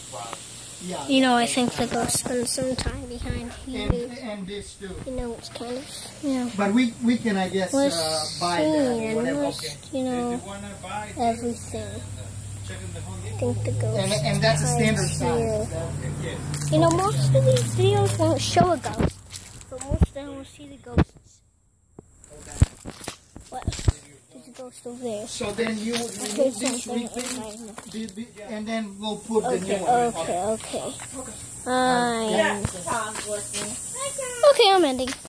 Yeah. You know, I think the ghost spends some time behind here. And this too. You know, it's kind of, you know. But we can, I guess, buy that or whatever. You know, everything. I think the ghost and that's a standard size. You know, most of these videos won't show a ghost, but most of them will see the ghosts. What? There's a ghost over there. So then you remove this thing, and then we'll put the new one. Okay. Okay, I'm ending.